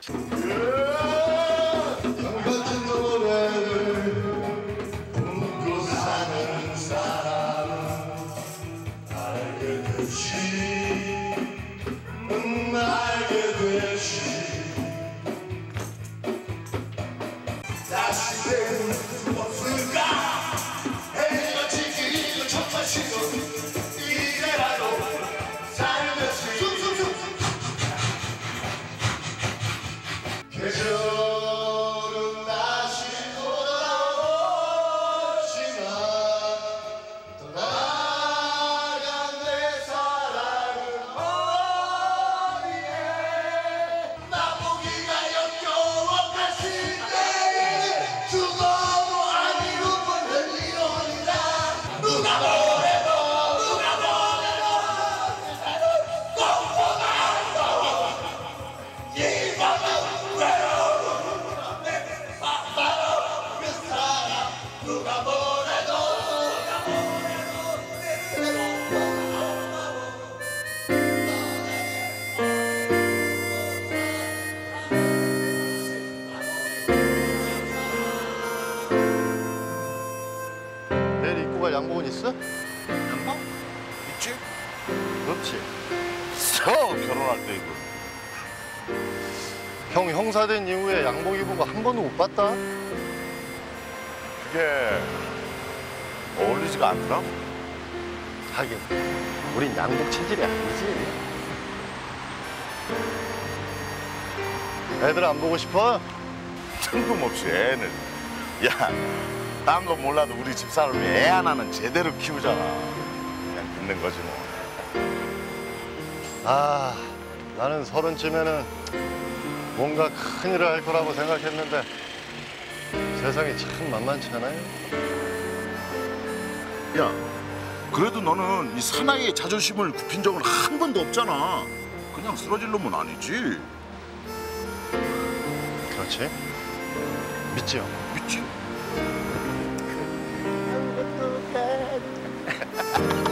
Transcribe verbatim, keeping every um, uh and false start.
같은 노래를 웃고 사는 사람은 알게 되지 음, 알게 되지 다시 되는 수 없을까 해가 지키고 정말 싫어 이래라도 살며시 쑥쑥쑥 계절은 다시 돌아오지만 떠나간 내 사랑은 어디에 나 보기가 역겨워 다시 내 죽어도 아니로 흘리노니라 누가 뭐래도 누가 뭐래도 나는 꿈보다 아까워 이 밤은 외로운 내 바로 그 사람 누가 뭐래도 누가 뭐래도 내 내일 입고 갈 양복은 있어? 양복? 있지? 그렇지. 써 결혼할 때 이거. 형 형사 된 이후에 양복 입은 거 한 번도 못 봤다. 그게 어울리지가 않더라. 하긴 우린 양복 체질이 아니지. 애들 안 보고 싶어? 뜬금없이 애는. 야, 딴 건 몰라도 우리 집사람이 애 하나는 제대로 키우잖아. 그냥 듣는 거지 뭐. 아, 나는 서른쯤에는 뭔가 큰일을 할 거라고 생각했는데 세상이 참 만만치 않아요. 야, 그래도 너는 이 사나이의 자존심을 굽힌 적은 한 번도 없잖아. 그냥 쓰러질 놈은 아니지. 그렇지? 믿지요? 믿지?